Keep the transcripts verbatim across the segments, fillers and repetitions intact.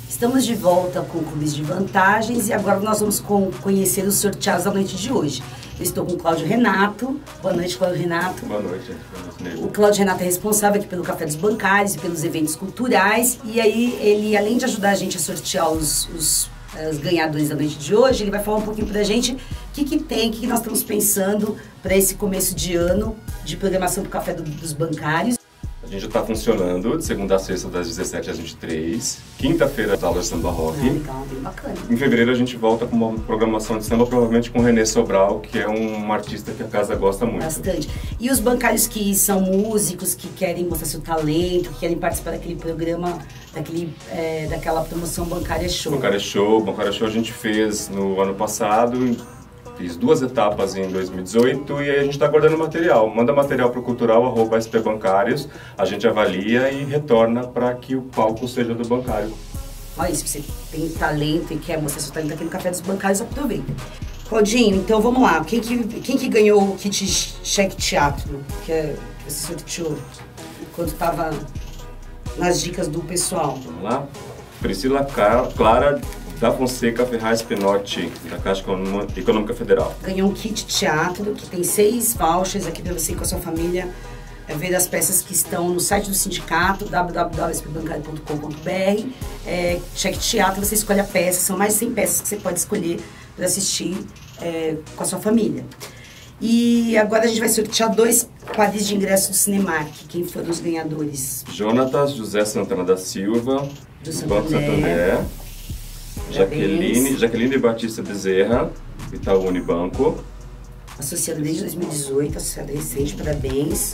Estamos de volta com clubes de vantagens e agora nós vamos com, conhecer os sorteados da noite de hoje. Eu estou com o Cláudio Renato. Boa noite, Cláudio Renato. Boa noite. O Cláudio Renato é responsável aqui pelo Café dos Bancários e pelos eventos culturais. E aí, ele, além de ajudar a gente a sortear os, os, os ganhadores da noite de hoje, ele vai falar um pouquinho pra gente o que, que tem, o que, que nós estamos pensando para esse começo de ano de programação do Café do, dos Bancários. A gente já está funcionando de segunda a sexta, das dezessete às vinte e três. Quinta-feira, as aulas de samba rock. Ah, legal, bem bacana. Em fevereiro, a gente volta com uma programação de samba, provavelmente com o Renê Sobral, que é um artista que a casa gosta muito. Bastante. E os bancários que são músicos, que querem mostrar seu talento, que querem participar daquele programa, daquele, é, daquela promoção Bancária Show. Bancária Show. Bancária Show a gente fez no ano passado. Fiz duas etapas em dois mil e dezoito e aí a gente está guardando material. Manda material para o cultural, arroba S P Bancários, a gente avalia e retorna para que o palco seja do bancário. Olha, se você tem talento e quer mostrar seu talento aqui no Café dos Bancários, aproveita. Claudinho, então vamos lá. Quem que, quem que ganhou o kit cheque teatro que, é, que você sorteou quando estava nas dicas do pessoal? Vamos lá. Priscila Clara da Fonseca Ferraz Penotti, da Caixa Econômica Federal. Ganhou um kit teatro que tem seis vouchers aqui para você ir com a sua família é, ver as peças que estão no site do sindicato, w w w ponto s p bancário ponto com ponto b r. É, cheque teatro, você escolhe a peça, são mais de cem peças que você pode escolher para assistir é, com a sua família. E agora a gente vai sortear dois pares de ingressos do Cinemark. Quem foram os ganhadores? Jonatas José Santana da Silva, do, do Banco Santander. Jaqueline, Jaqueline Batista Bezerra, Itaú Unibanco. Associada desde dois mil e dezoito, associada recente, parabéns.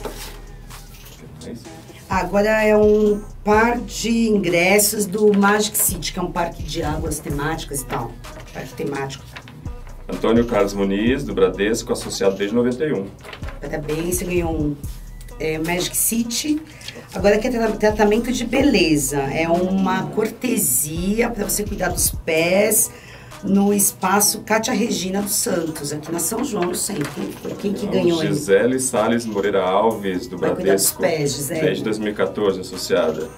Agora é um par de ingressos do Magic City, que é um parque de águas temáticas e tal. Parque temático. Antônio Carlos Muniz, do Bradesco, associado desde noventa e um. Parabéns, você ganhou um é, Magic City. Agora aqui é tratamento de beleza, é uma cortesia para você cuidar dos pés no espaço Cátia Regina dos Santos, aqui na São João do Centro. Foi quem que ganhou aí? Gisele Salles Moreira Alves, do Vai Bradesco, cuidar dos pés, Gisele. desde dois mil e quatorze, associada.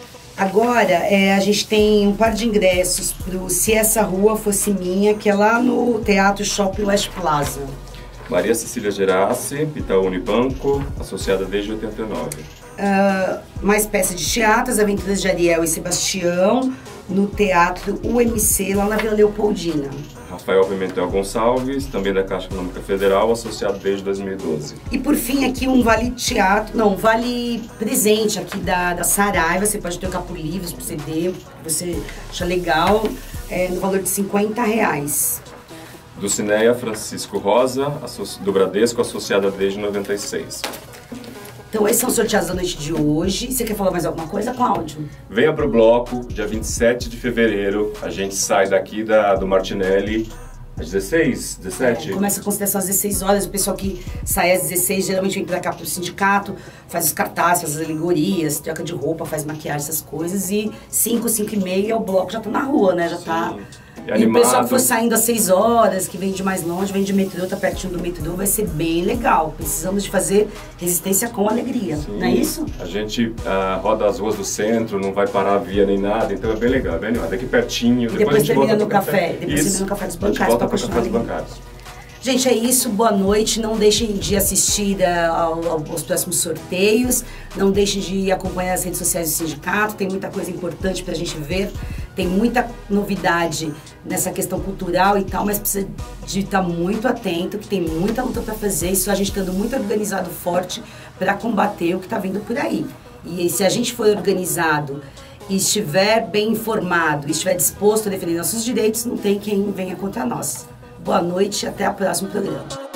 Agora é, a gente tem um par de ingressos para o Se Essa Rua Fosse Minha, que é lá no Teatro Shopping West Plaza. Maria Cecília Gerassi, Itaú Unibanco, associada desde oitenta e nove. Uh, mais peças de teatro, As Aventuras de Ariel e Sebastião, no Teatro U M C, lá na Vila Leopoldina. Rafael Pimentel Gonçalves, também da Caixa Econômica Federal, associado desde dois mil e doze. E por fim aqui um vale teatro, não, um vale presente aqui da, da Saraiva, você pode trocar por livros, por C D, você acha legal, é, no valor de cinquenta reais. Do Cineia Francisco Rosa, do Bradesco, associada desde noventa e seis. Então esses são os sorteados da noite de hoje. Você quer falar mais alguma coisa, Cláudio? Venha pro bloco, dia vinte e sete de fevereiro. A gente sai daqui da, do Martinelli às dezesseis, dezessete? É, começa a consideração às dezesseis horas. O pessoal que sai às dezesseis geralmente vem pra cá pro sindicato, faz os cartazes, faz as alegorias, troca de roupa, faz maquiagem, essas coisas. E cinco, cinco e meia o bloco já tá na rua, né? Já Sim. tá... E, e o pessoal que for saindo às seis horas, que vem de mais longe, vem de metrô, tá pertinho do metrô, vai ser bem legal. Precisamos de fazer resistência com alegria, Sim. não é isso? A gente uh, roda as ruas do centro, não vai parar a via nem nada, então é bem legal, é bem legal. Daqui pertinho, depois, depois a gente termina volta no café, café. depois termina no Café dos Bancários. A gente volta pro Café dos Bancários. Gente, é isso, boa noite, não deixem de assistir uh, ao, aos próximos sorteios, não deixem de acompanhar as redes sociais do sindicato, tem muita coisa importante pra gente ver, tem muita novidade nessa questão cultural e tal, mas precisa de estar muito atento, que tem muita luta pra fazer, isso a gente estando muito organizado, forte, pra combater o que tá vindo por aí. E se a gente for organizado e estiver bem informado, e estiver disposto a defender nossos direitos, não tem quem venha contra nós. Boa noite e até o próximo programa.